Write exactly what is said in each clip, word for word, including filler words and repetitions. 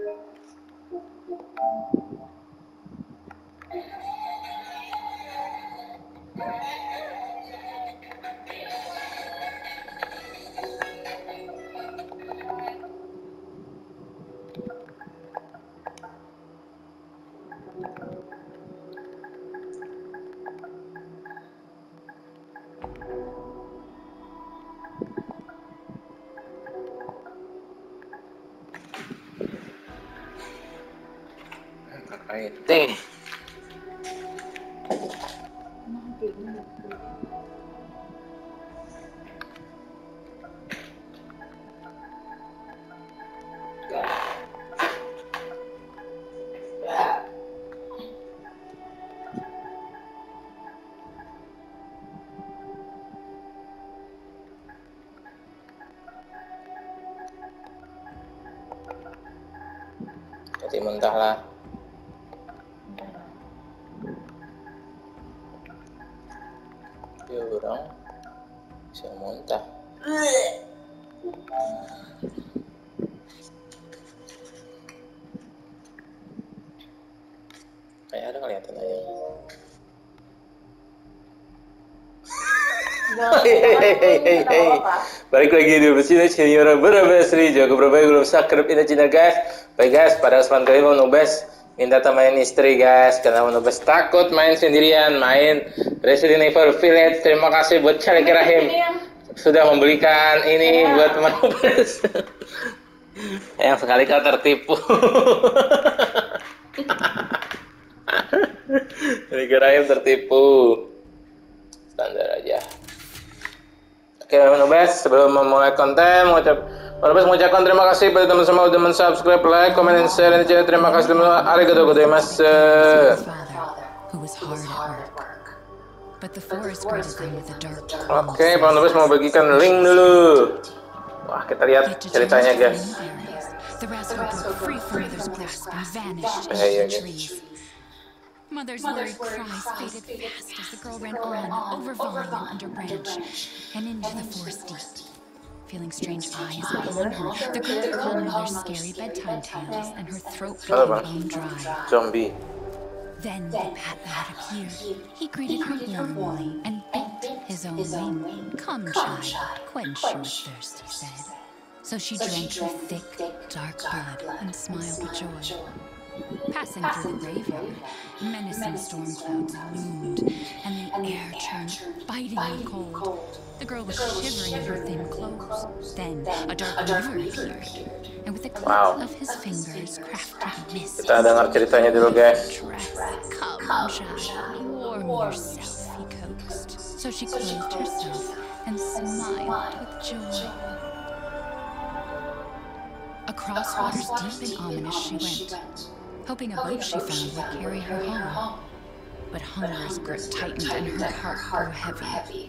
Teh. Jadi muntah lah. Ya orang bisa muntah. Kayak ada kelihatan aja. Hehehe. Balik lagi di bersini senior berapa seri jago berapa belum subscribe ini channel guys. Baik guys, pada kesempatan kali mau nubes minta temenin istri guys karena mau nubes takut main sendirian main Resident Evil Village. Terima kasih buat Calik Rahim sudah membelikan ini buat teman nubes. Yang sekali kau tertipu. Calik Rahim tertipu. Standar aja. Oke, nubes sebelum memulai konten mengucap Nubes mengucapkan terima kasih pada teman semua udah men-subscribe, like, comment, and share ini channel. Terima kasih teman. Arigatou gozaimasu. Oke, Pak Nubes mau bagikan link dulu. Wah, kita lihat ceritanya guys. Ya, ya, guys. Mother's worried cries faded fast as the girl ran on over volume under branch and into the forest deep. Feeling strange eyes upon her, the girl recalled mother's scary bedtime tales, and her throat became bone dry. Zombie. Then the Batman appeared. He greeted her warmly and bit his own wing. "Come, child, quench your thirst," he said. So she drank her thick, dark blood and smiled with joy. Passing through the graveyard, menacing storm clouds loomed, and the air turned bitingly cold. The girl was shivering in her thin clothes. Then a dark river appeared, and with a click wow. of his fingers crafted mist. Kita dengar ceritanya dulu guys. "Come, child, warm yourself," he coaxed. So she clothed herself and smiled with joy. Across waters deep and ominous she went, hoping a boat she found would carry her home. But hunger's grip tightened and her heart grew heavy.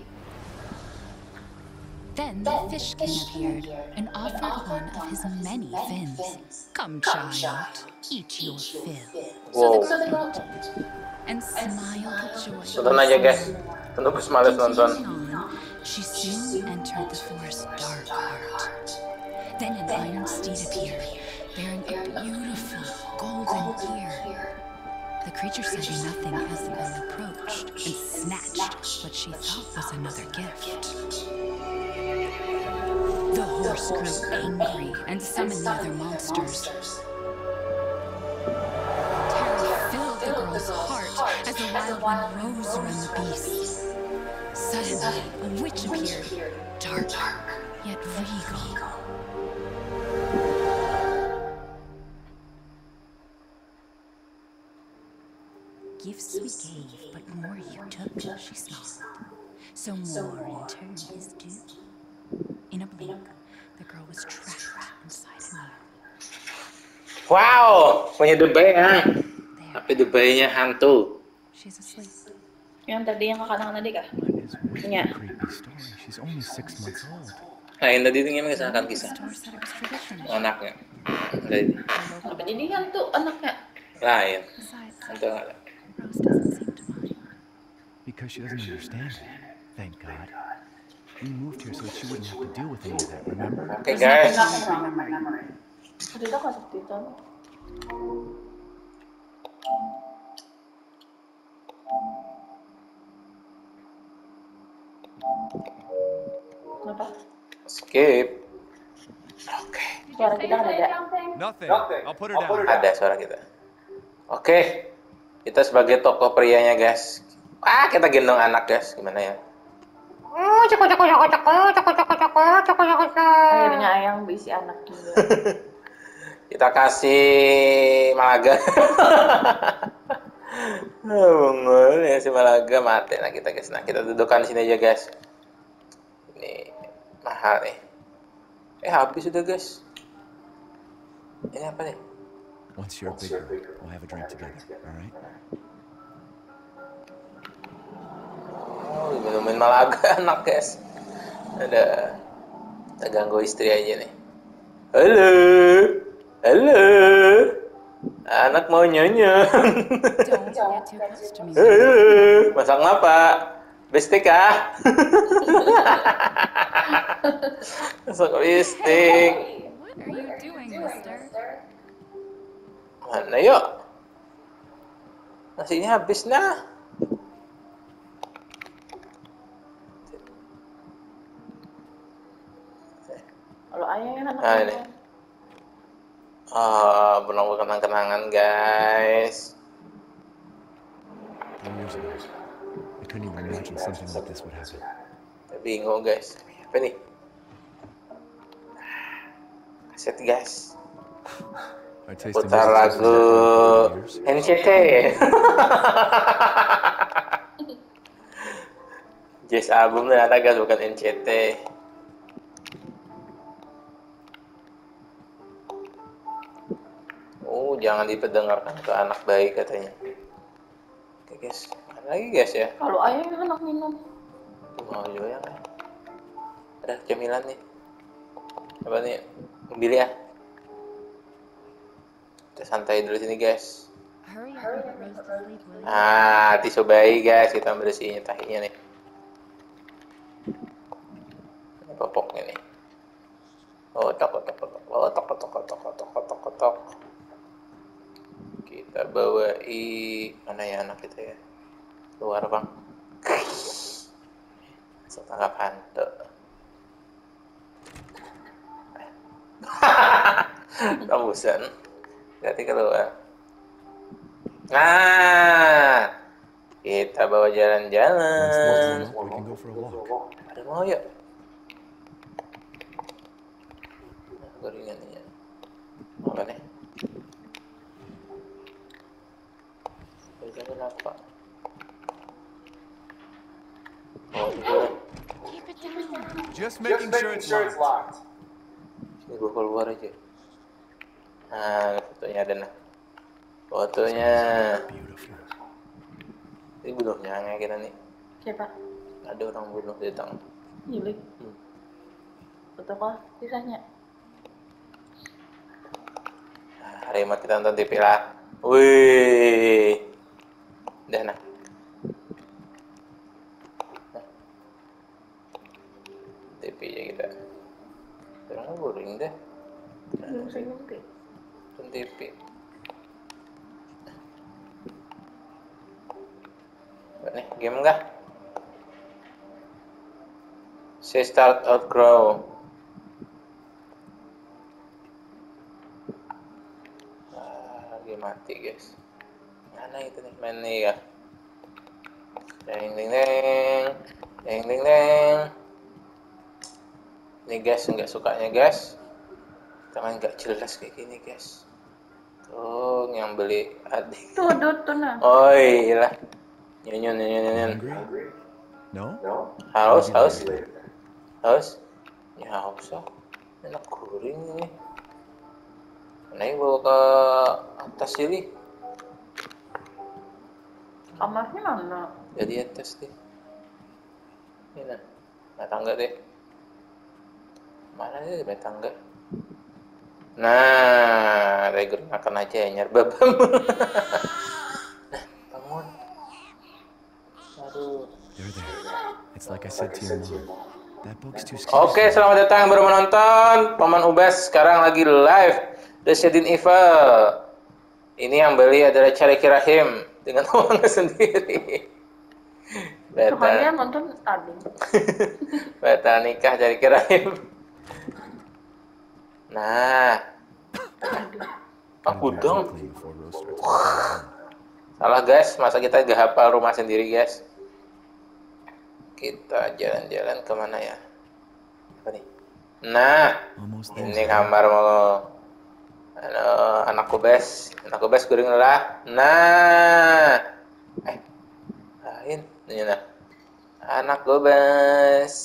Then the fish king appeared and offered one of his many fins. "Come, child, eat your fill." Wow. So the girl ate and smiled with joy. Tonton aja guys. Tentu males nonton. She soon entered the forest's dark heart. Then an iron steed appeared, bearing a beautiful golden ear. The creature said nothing as the girl approached and snatched what she thought was another gift. The horse grew angry and summoned the other monsters. Terror filled the girl's heart as the wild wind rose around the beast. Suddenly, a witch appeared, dark yet regal. "Gifts we gave, but more you took," she smiled. "So more in turn is due." In a blink, the girl was trapped inside a mirror. Wow, punya debay ya. Tapi debaynya hantu. She's asleep. Yang tadi yang kakak tadi kah? Iya. She's only six months old. Nah, yang tadi itu mengisahkan kisah anaknya. Dari Apa jadi hantu anaknya? lain. Hantu nggak ada. Rose doesn't seem to mind. Because she doesn't understand. Thank God. We moved here so that she wouldn't have to deal with any of that, remember? Oke guys. Dito ka sa dito. Kenapa? Skip. Oke. Suara kita nggak ada. Nothing. I'll put her down. Ada suara kita. Oke. Kita sebagai tokoh prianya, guys. Ah, kita gendong anak, guys. Gimana ya? Akhirnya ayang berisi anak juga. Kita kasih Malaga. Bungul ya si Malaga mati. Nah kita guys, nah kita dudukkan di sini aja guys. Ini mahal nih. Eh habis sudah guys. Ini apa nih? Once you're bigger, we'll have a drink together, all right? Oh, minumin Malaga anak guys. Ada kita ganggu istri aja nih. Halo, halo. Anak mau nyonya. Masak apa? Bistik kah? Masak bistik. What are you doing, mister? Mana yuk? Nasinya habis nah. Kalau ayang kan anak Nah ini. Ah, belum kenang-kenangan guys. Three years ago, I couldn't even imagine something like this would happen. Bingung guys. Apa nih? Kaset guys. Our taste in Putar music lagu different N over the C T. Jazz album ternyata guys, bukan N C T. Oh, jangan diperdengarkan ke anak bayi katanya. Oke guys, mana lagi guys ya? Kalau ayang kan anak minum. Mau juga ya kan? Ada cemilan nih. Apa nih? Ambil ya. Kita santai dulu sini guys. Hurry up and put Rose to sleep, will you? Ah, tisu bayi guys, kita bersihin tahinya nih. Ini popoknya nih. Oh, tok tok tok tok. Oh, tok tok tok tok tok tok tok tok. Kita bawa i mana ya anak kita ya? Luar bang. Langsung tangkap hantu. Rambusan. Berarti keluar. Nah, kita bawa Once those warm jalan-jalan. up, we can go for a walk. Ada mau yuk. Nah, gorengan nih ya. Apa nih? Gorengan apa? Oh, itu. Keep it down. Just making sure it's locked. Ini gue keluar aja. Nah, fotonya ada nah. Fotonya. Beautiful. Ini bunuh nyangai kita nih. Siapa? Ada orang bunuh di tangan. Milik. Hmm. Betul kah? Kisahnya. Nah, remote kita nonton T V lah. Wih. Udah nah. Nah. T V nya kita. Sekarang boring dah. Belum saya ngerti. Nonton T V. Apa nih, game enggak? Say start outgrow. Ah, lagi mati guys. Mana itu nih main nih ya? Deng deng deng, deng deng deng. Ini guys nggak sukanya guys. Tangan nggak jelas kayak gini guys. Tuh yang beli adik. Tuh, tuh, tuh nah. Oh iya lah. Nyanyian nyanyian. Hungry? No? Haus haus haus. Ya haus ah. Enak guring ini. Naik bawa ke atas sini. Kamarnya mana? Jadi atas deh. Ini nah. Nah tangga deh. Mana sih ada tangga? Nah, Tiger makan aja ya nyarbabam. Nah, bangun. Aduh. There, there. It's like I said to your mom. That book's too scary. Oke, selamat datang yang baru menonton. Paman Ubes sekarang lagi live Resident Evil Ini yang beli adalah Chariki Rahim dengan uangnya sendiri. Soalnya Beta, nonton tadi. beta nikah Chariki Rahim. Nah, aku Gotta do dong. everything clean before Rose starts walking around. Salah guys, masa kita gak hafal rumah sendiri guys. Kita jalan-jalan kemana ya? Apa nih? Nah, Almost there. ini kamar mau ano, anakku bes, anakku bes guring lah. Nah, eh, lain, ini nah, anakku bes.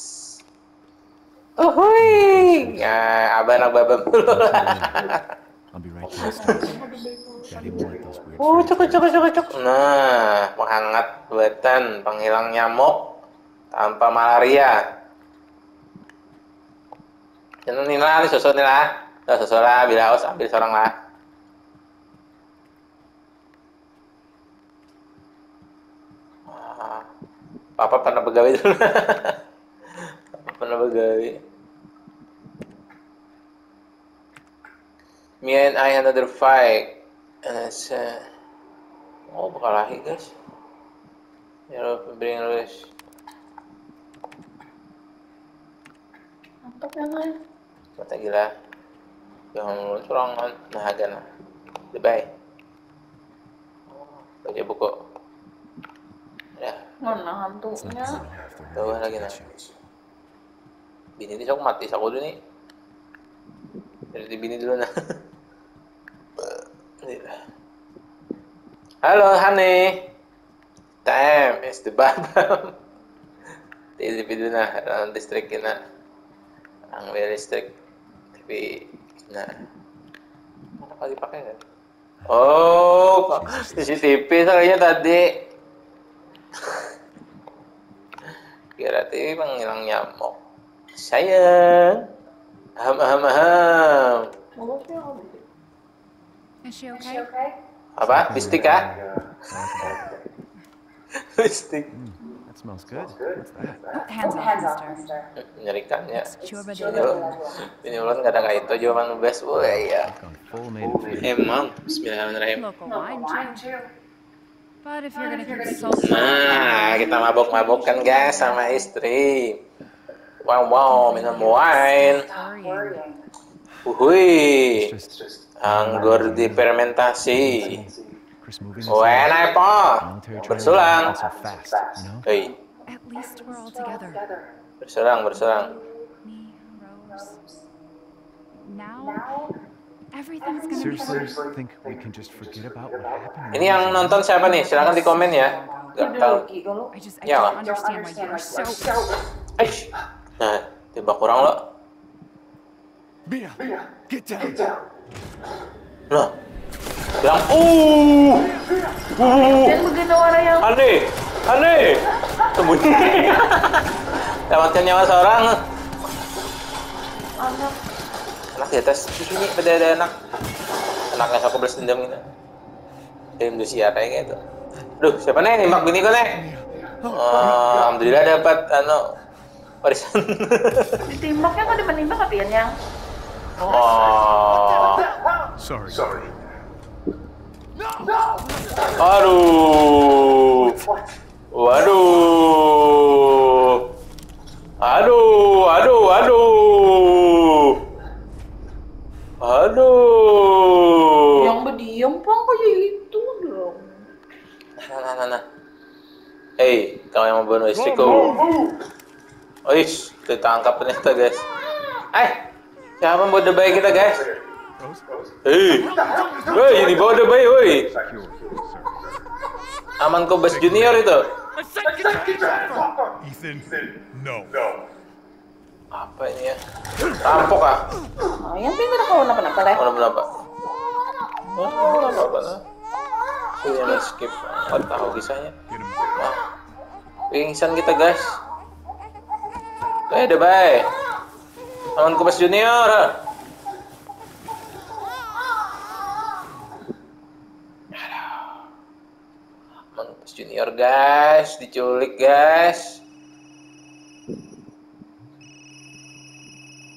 Uhui, ya, abang anak babam dulu. I'll be right to the start. Daddy won't let those weird Oh, fairy cukup, tales. cukup, cukup, cukup. Nah, penghangat buatan, penghilang nyamuk tanpa malaria. Jangan nih lah, susu nih lah. Susu lah, bila haus ambil seorang lah. Ah, Papa pernah begawi dulu. Papa pernah begawi. Me and I another fight. And it's, uh, oh, bakal lagi guys. Ya, bring rush. Mantap ya kan? Mata gila. Jangan mulun serangan. Nah, agak nah. Goodbye. Baca buku. Ya, Mana It's not hantunya? good enough if they're tahu really lagi nah. issues. Bini ini sok mati aku dulu nih. Jadi bini dulu nah. Halo Hani. Time is the babam. Di video nah, orang listrik kena. Ang listrik. Tapi nah. Mana kali pakai kan? Oh, C C T V soalnya tadi. Kira T V penghilang nyamuk. Sayang. Aham, aham, aham. Mulutnya apa sih? Is she okay? Apa? Bistik kah? Bistik. Mm, that smells good. What's that? Oh, hands off, mister. Menyerikan ya. It's Churba Ini de ulun, ini ulun kadang kayak itu jawaban best. Oh iya. Gone full native food. Emang. Bismillahirrahmanirrahim. local wine, too. But if you're gonna keep the salt... Nah, kita mabok-mabokkan guys sama istri. Wow, wow, minum wine. Worrying. Uhui. It's just Anggur difermentasi. Chris moving Enak po. military training Bersulang. so fast, you know? Hei, At least we're all together. berserang, berserang. Me, Rose. Now, everything's gonna be Seriously, think we can just forget about what happened? Ini yang nonton siapa nih? Silakan di komen ya. Gak tahu. Lagi kalau I just, I Yeah. don't understand why you're so... Aish. Nah, tembak kurang lo. Mia, get down. Nah, bilang, uh, uh, yang begitu orang yang aneh, aneh, sembunyi. Lewatkan nyawa seorang. anak Anak di atas di sini beda ada anak. Anaknya aku belas dendam gitu. Film Lucia kayak gitu. Duh, siapa nih nembak bini gue nih? Oh, alhamdulillah dapat anu warisan. ditimbaknya kok dimenimbak kapian yang Oh, Sorry. Sorry. aduh, waduh, aduh, aduh, aduh, aduh. yang berdiam pang kayak itu dong. Nah, nah, nah, nah. Hei, kau yang membunuh istriku. Oish, kita tangkap ternyata guys. Eh, siapa yang bawa debay kita guys? Hei, woi, ini bawa debay, woi. Aman Kobes Junior itu. Ethan, no. Apa ini ya? Rampok ah? Ah, yang pintar kau kenapa-napa deh. Oh, kenapa? Oh, apa-apa lah. Aku yang skip, nggak tahu kisahnya. Wah, pingsan kita guys. Eh, debay. Aman Kobes Junior. Junior guys, diculik guys.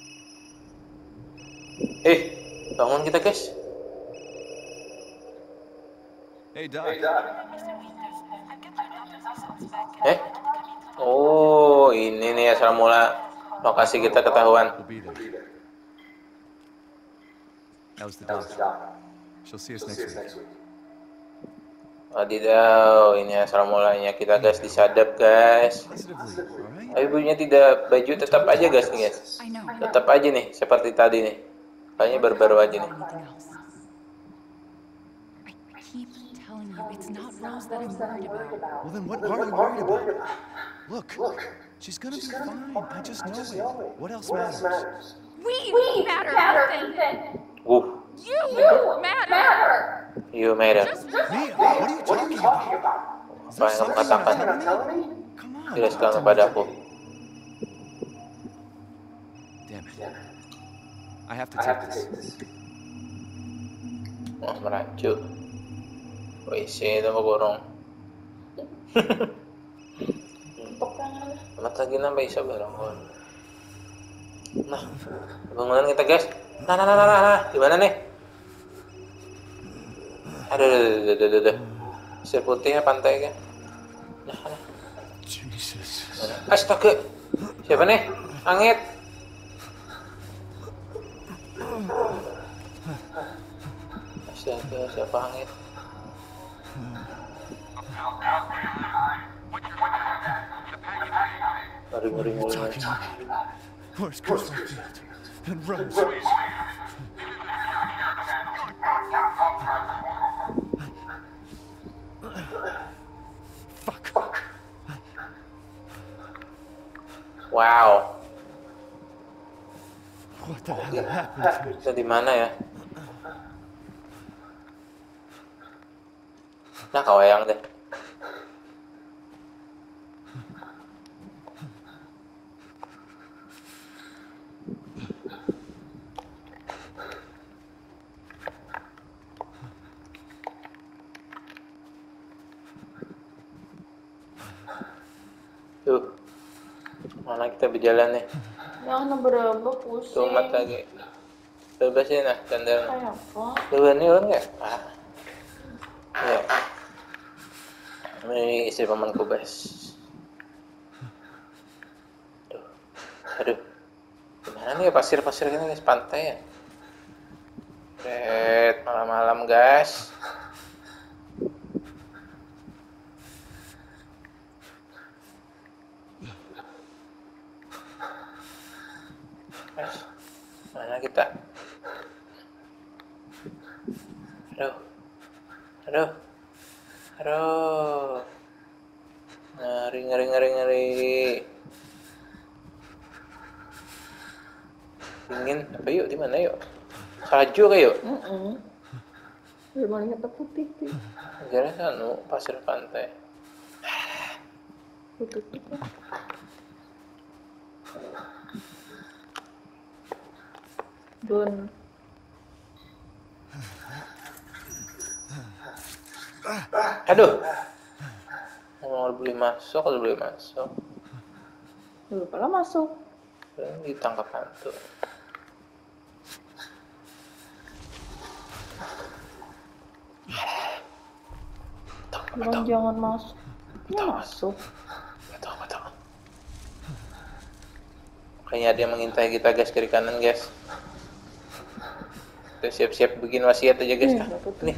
Eh, bangun kita guys. Hey, Doc. Eh? Oh, ini nih asal mula lokasi kita ketahuan. We'll be there. How's the doc? She'll see us next week. Wadidaw, ini asal mulanya kita guys disadap guys. Positively, all right? Tapi ibunya tidak baju tetap aja guys nih guys. I know. Tetap aja nih seperti tadi nih. Kayaknya baru-baru aja nih. Anything else. I keep telling you, it's not Rose that I'm worried about. Well, then what are you worried about? Look, she's gonna be fine. I just know it. What else matters? We, matter, Ethan. Wuh, You, matter. you matter. Mia, what are you talking about? Is Apa there yang kamu something katakan? you're telling me? Come on. Jelaskan talk to me. kepadaku. Damn it. I have to take this. Oh, meracu. Wih, sih itu mah gorong. Amat lagi nambah isa barang. Nah, bangunan kita guys. Nah, nah, nah, nah, nah, di mana nih? Aduh, aduh, aduh, aduh, aduh, aduh. Pasir putihnya pantai kan? Nah, nah. Jesus. Astaga, siapa nih? Angit. Astaga, siapa angit? Ngeri-ngeri mulu. Where's Crisfield and Rose? Fuck. Wow. What the hell happened? Kita di mana ya? Nah, kawayang deh. Tuh, mana kita berjalan nih? Jangan berapa pusing. Tumat lagi. Bebasin nah, sandal. Kayak apa? Dua nih orang nggak? Ah, ya. Ini istri pamanku guys. Tuh, aduh, gimana nih pasir-pasir ini guys, pantai ya? Red, malam-malam guys. Guys, mana kita? Aduh, aduh, aduh, ngeri, ngeri, ngeri, ngeri. Dingin, apa yuk? Di mana yuk? Salju kayak yuk? Mm-mm. Gimana kita putih sih? Jalan anu pasir pantai. Tutup. Bun. Aduh, mau beli masuk, kalau beli masuk, Dulu pala masuk. ditangkap hantu. Bilang jangan masuk. Ya masuk. Betul, betul. Kayaknya ada yang mengintai kita guys, kiri kanan guys. Kita siap-siap bikin wasiat aja guys. Hmm, Nah, betul. nih.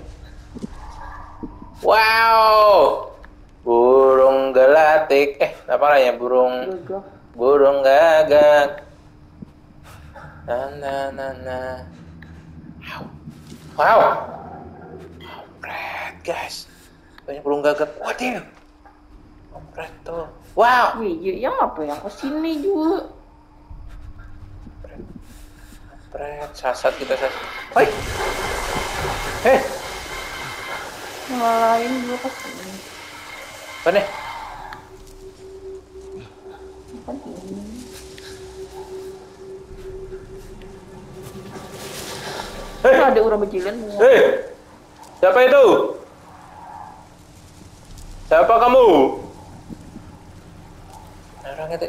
Wow, burung gelatik. Eh, apa lah ya burung? Gagak. Burung gagak. Nah, nah, nah, nah. Wow. Wow. Ompret, guys. Banyak burung gagak. Waduh. Ompret tuh. Wow. Wih, ya, yang apa yang kesini juga? Ompret, sasat kita sasat. Hei. Hei. Yang lain juga kesini. Apa nih? Apa ini? Hei. Ada orang bejilan semua. Hei. Siapa itu? Siapa kamu? Orang itu.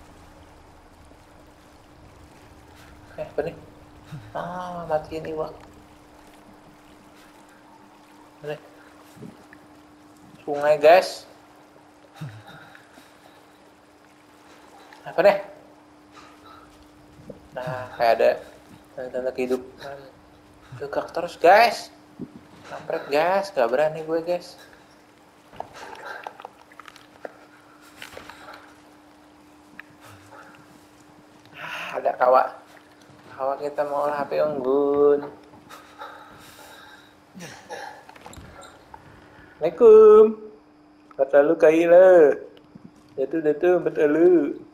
Eh, apa nih? Ah, matiin iwak. Apa nih? sungai guys. Apa deh? Nah, kayak ada tanda-tanda kehidupan. Gegak terus guys. Kampret guys, gak berani gue guys. Ah, ada kawa. Kawa kita mau H P unggun. Assalamualaikum. Betul lu kaila. Jatuh jatuh betul lu.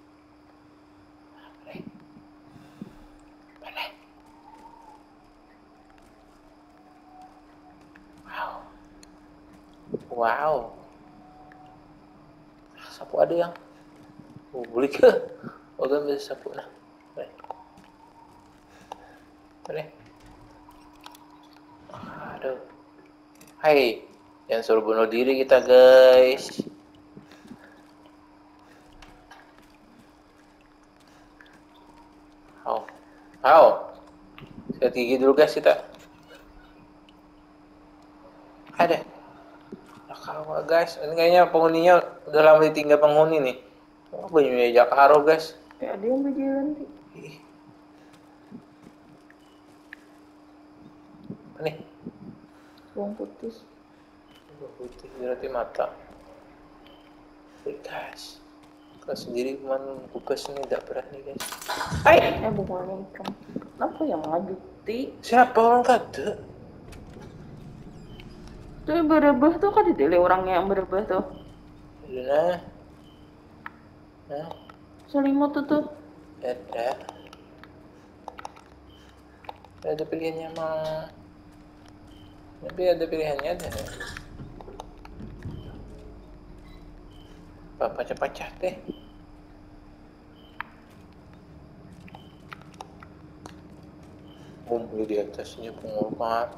Wow. Sapu ada yang. Oh, boleh ke? Oh, kan bisa sapu nah. Boleh. Boleh. Aduh. Hai. Jangan suruh bunuh diri kita, guys. Au. Au. Sikat gigi dulu, guys, kita. Ada. Kalau guys, ini kayaknya penghuninya udah lama ditinggal penghuni nih. Oh, bajunya Jakaro guys. Kayak ada yang berjalan sih. Apa nih? Bawang putih. Bawang putih berarti mata. Oke guys, kalau sendiri kemana kupas ini tidak berani guys. Hai. Eh bukan ikan. Kenapa yang maju ti? Siapa orang kata? Tuh yang berebah tuh kan ditelih orangnya yang berebah tuh. Nah. Nah. Selimut tuh tuh. Ada. Ada pilihannya mah. Tapi ada pilihannya ada. Bapak pacah teh. Bumbu di atasnya pengorban.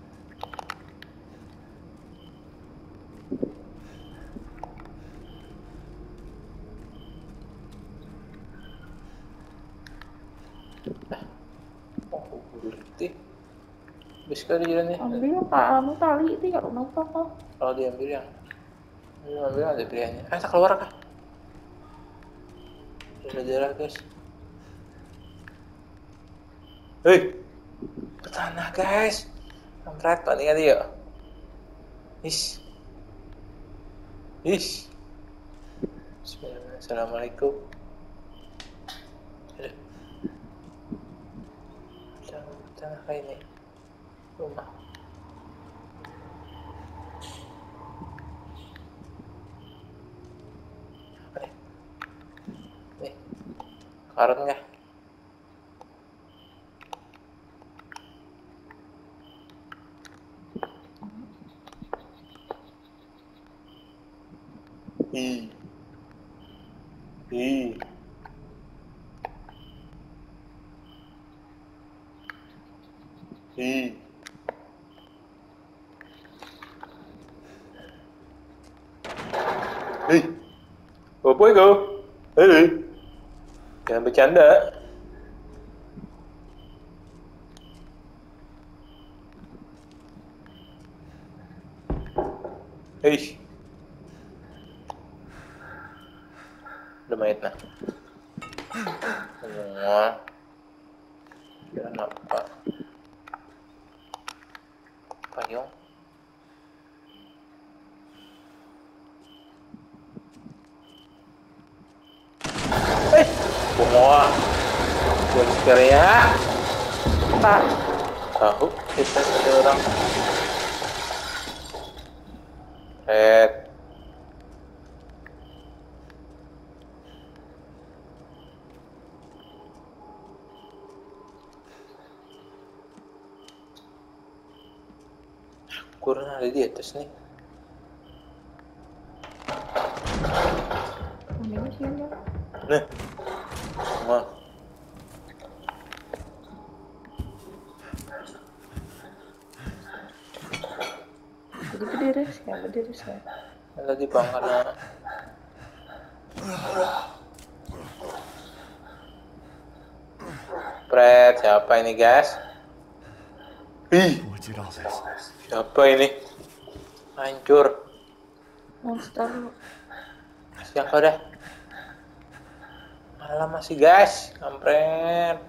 Bisa jalannya. Ambil pak, anu tali itu ya kenapa kok? Kalau diambil yang, diambil ada pilihannya. Ah, tak keluar kah? Darah-darah guys. Hei, ke tanah guys. Kampret pak nih ya. Is, is. Assalamualaikum. Ada. Tanah kayak ini. Rumah. Apa nih? Nih, karun nggak? Hi, hi. Hi. Hei, apa itu? Hei, jangan bercanda. Hei, udah mayat nah. Semua, kira apa? Payung. Semua buat sekiranya Pak, tahu kita ada orang red kurang ada di atas nih. ini sih ya. Nah, semua Jadi berdiri sih, berdiri sih. lagi bang karena Pret, siapa ini guys? Ih, What did all this? siapa ini? Hancur. Monster. Siang kau dah. Malam masih guys, kampret.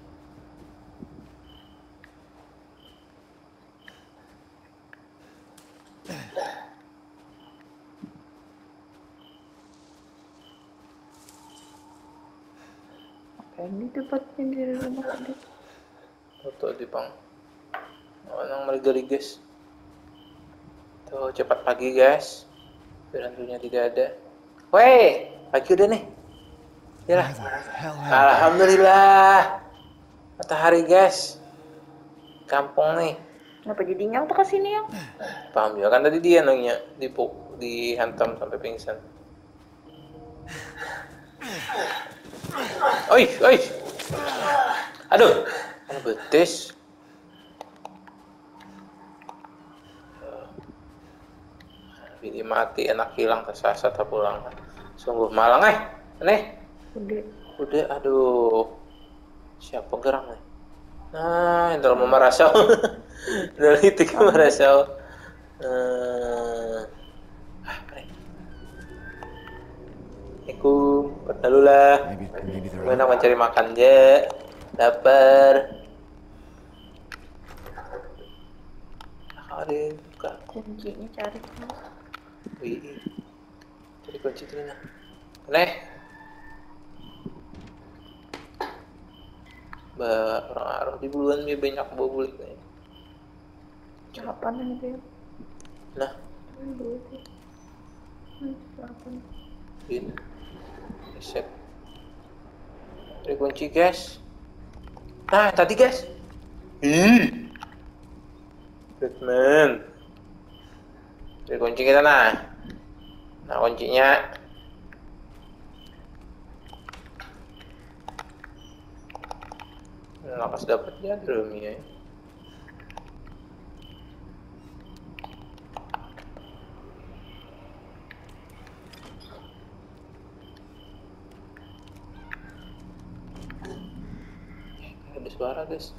Ini tempatnya di rumah tadi. Tuh di pang. Oh, nang mergeri guys. Tuh cepat pagi guys. Biar hantunya tidak ada. Weh, pagi udah nih. Ya. Alhamdulillah. Matahari guys. Kampung nih. Kenapa jadi nyang tuh kesini yang? Paham juga kan tadi dia nanya dipuk dihantam sampai pingsan. Oi, oi. Aduh, mana betis. Bini mati, enak hilang, tersasar, tak pulang. Sungguh malang eh, aneh. Udah. Udah, aduh. Siapa gerang nih? Nah, yang terlalu merasau. Dari itu ke merasau. Hmm. Ah, baik. Assalamualaikum, perlalu lah. Gimana mencari makan aja? Lapar. Ada buka. Kuncinya cari. Wih, cari kunci tuh nah. Aneh. Bah, orang arah di buluan mi banyak bawa bulik nih. Apaan itu ya? Nah, Hmm, apaan? ini reset. Cari kunci guys. Nah, tadi guys. Ih, Batman. Cari kunci kita nah. Nah kuncinya. Lakas dapat ya drum ya. Ada suara guys.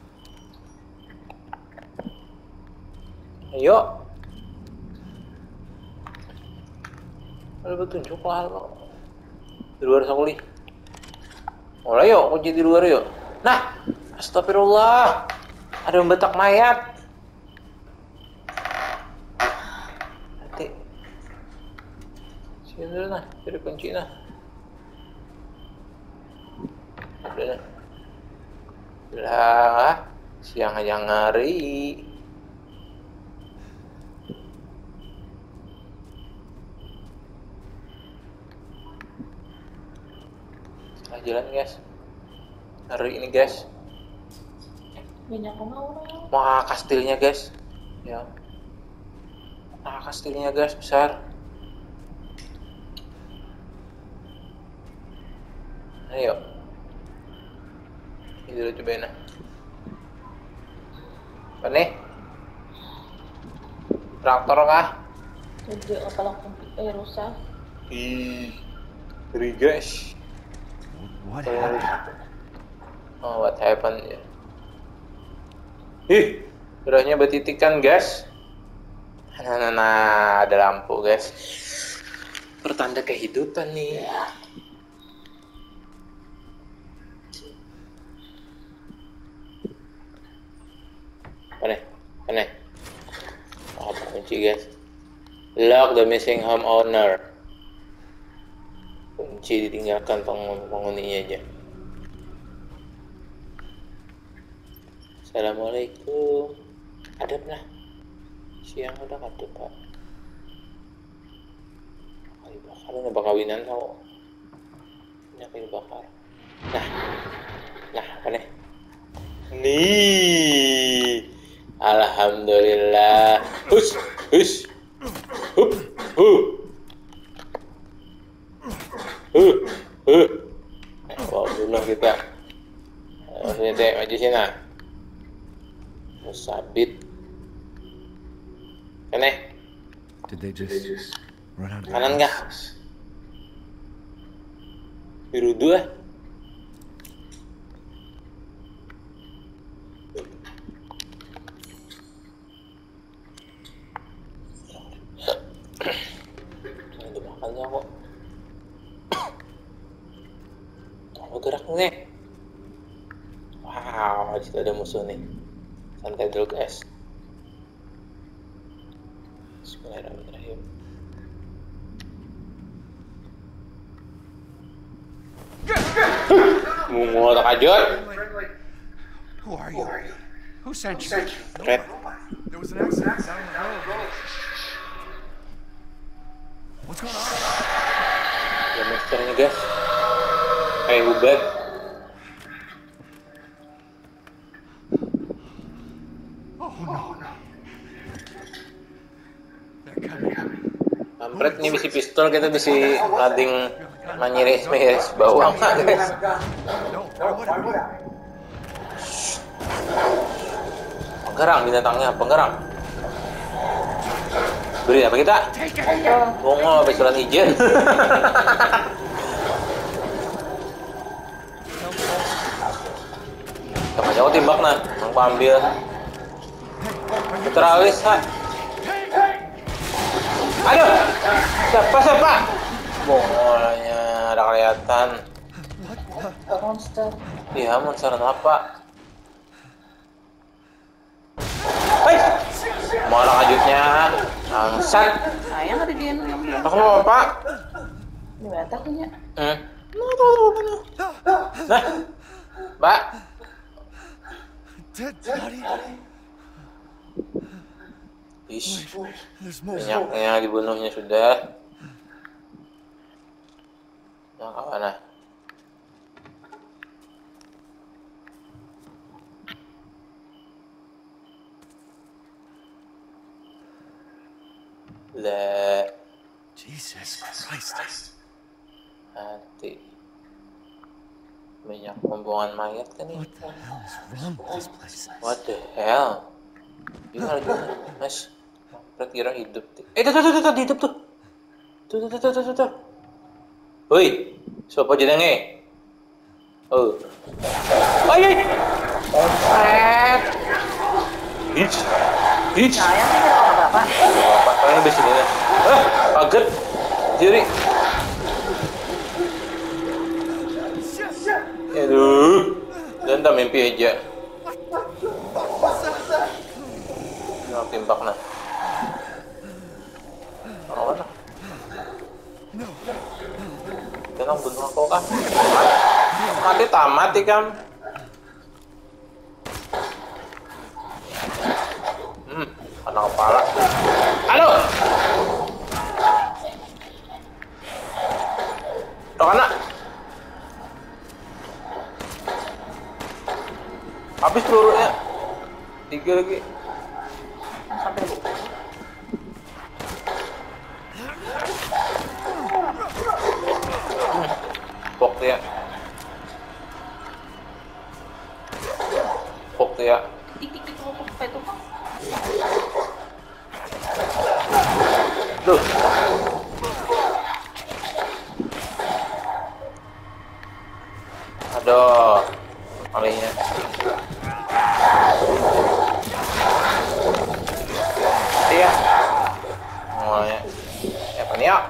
Ayo. Ada petunjuk lah lo. Di luar sakuli. Mulai yuk, kunci di luar yuk. Nah, astagfirullah. Ada yang betak mayat. Nanti. Sini dulu nah, cari kunci nah. Udah nah. Lah, siang aja ngari. Salah jalan guys. Ngeri ini guys. Banyak orang. Wah, kastilnya guys. Ya. Nah, kastilnya guys besar. Ayo. Ini dulu cobain nah. Apa nih? Traktor kah? Jadi kalau komputer rusak. Ih, ngeri guys. What happened? Oh, what happened ya? Ih, udahnya bertitikan guys. Nah, nah, nah, ada lampu guys. Pertanda kehidupan nih. Aneh, aneh. Oh, apa kunci guys? Lock the missing homeowner. Kunci ditinggalkan penghuni penghuninya aja. Assalamualaikum. Ada pernah? Siang udah ada pak. Kayu bakar, udah bakawinan tau. Ini kayu bakar. Nah, nah apa nih? Nih, alhamdulillah. Hus, hus, hup, hu, hu, hu. Bawa dulu kita. Maksudnya teh maju sini. Musabit. Aneh. Did they just run out of Kanan gas? nggak? Biru dua. nih. Wow, di situ ada musuh nih. Santai dulu guys. Bismillahirrahmanirrahim. Mungu takajut. Who are you? Who sent you? Red. There was an accident down the road. What's going on? Ya monsternya guys. Kayak bubat. Oh no. They're coming. Kampret ini bisi pistol kita bisi lading manyiris-miris bawang guys. No, what are you? Penggerang binatangnya, penggerang. Beri apa kita? Bongo sampai surat izin. Kamu jauh timbak nah, mau ambil. Teralis ha. Aduh, siapa siapa? Bongolnya ada kelihatan. Monster. Iya, monster apa? Hei, mana kajutnya? Angsat. Sayang ada dia yang bilang. Aku mau apa? Di mata punya. Hmm. Nah, Mbak. Dead body. Ish, There's more. minyaknya dibunuhnya sudah. Nah, mana? Le, Jesus Christ. hati. Minyak pembuangan mayat kan ini. What the hell is wrong with this place? What the hell? Gimana gimana, Mas? Kira hidup. Eh, tuh tuh tuh tuh hidup tuh. Tuh tuh tuh tuh tuh tuh. Hoi, siapa jenenge? Oh. Ay ay. Ompret. Hitch. Hitch. Sayang sih kalau nggak bapak. Bapak kalian di sini nih. Ah, kaget. Diri. Aduh. Dan tak mimpi aja. Nah, timbak nah. Orang mana? Jangan bunuh aku kan. Mati tamat ikam. Hmm, kena kepala. Halo. Udah kena. Habis pelurunya. Tiga lagi. Sampai bu. Pok dia. Pok dia. Tik tik tik kalau pakai itu kan. Duh. Aduh. Malingnya. Iya. Semuanya. Ya, apa nih ya?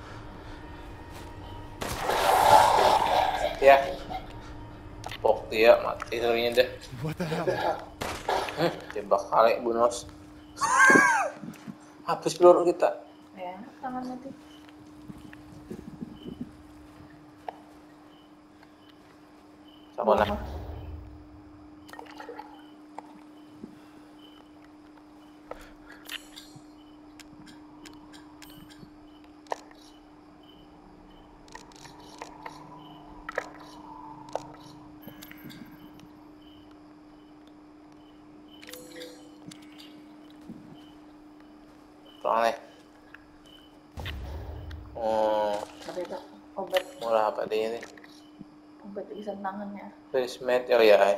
Ya. Pok dia mati surinya deh. What the hell? Hmm, tembak kali bonus. Habis peluru kita. Ya, tangan nanti. Sama nah. Soalnya. Oh, Ada itu obat mulai apa dia ini? obat bisa tangannya. Face mate, oh ya.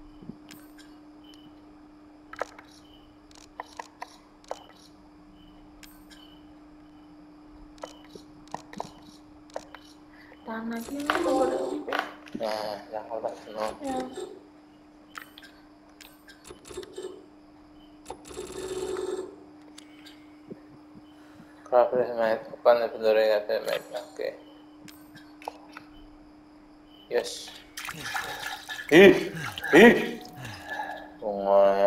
Tahan lagi nih kalau ada obat. Nah, yang obat no. Ya. Craft face mate, open the door in face mate. Oke. Yes. Ih, ih. Bunga.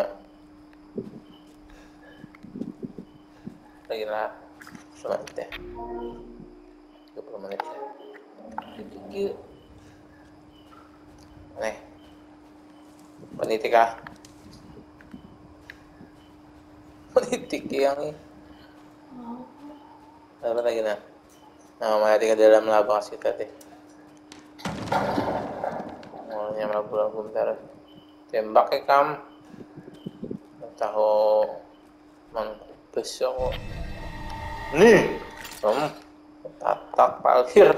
Lagi lah. Semangat ya. tiga puluh menit ya. Tiga. Nih. Penitik ah. Penitik yang ini. Apa lagi nah? Nah, mama tinggal dalam labas kita teh. Mulanya melabu-labu bentar. Tembak ya kam. Tahu mangkupes aku. Nih. Om. Tatak parkir.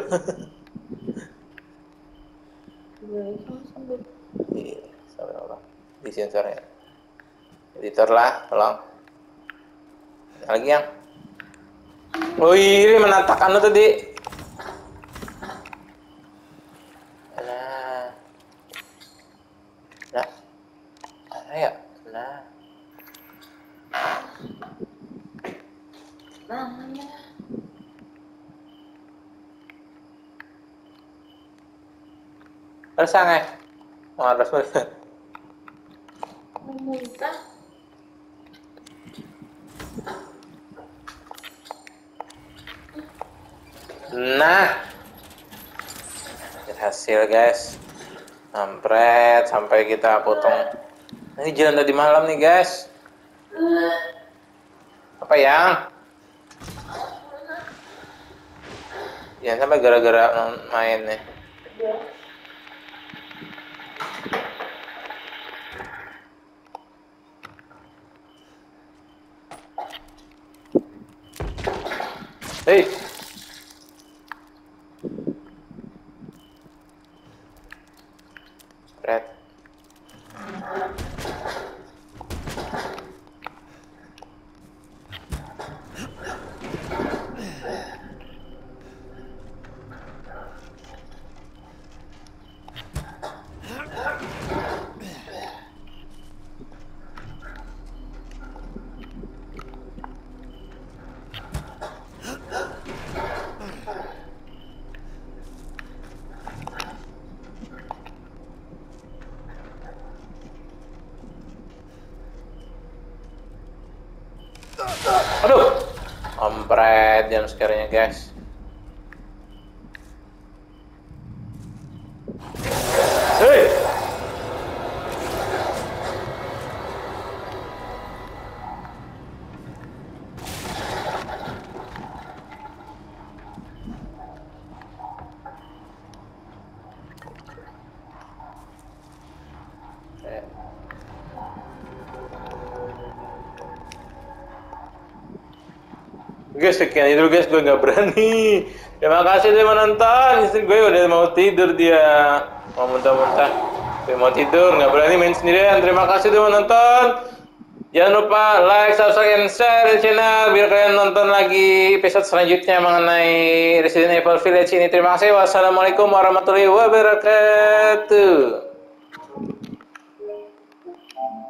Iya, sampai Allah. Di sensor ya. Editor lah, tolong. Lagi yang. Oh ini menatak anu tadi. Nah. Nah. Mana ya? Nah. Namanya. Terus sange. Mau harus boleh. Muntah. Nah, berhasil guys. Sampret sampai kita potong. Ini jalan tadi malam nih guys. Apa yang? Jangan sampai gara-gara main nih. Hei. Red. Aduh, ompret jam sekarangnya guys. Hei. Guys, sekian itu guys, gue nggak berani. Terima kasih udah menonton. Istri gue udah mau tidur dia, mau muntah-muntah. Gue mau tidur, nggak berani main sendirian. Terima kasih udah menonton. Jangan lupa like, subscribe, and share di channel biar kalian nonton lagi episode selanjutnya mengenai Resident Evil Village ini. Terima kasih. Wassalamualaikum warahmatullahi wabarakatuh.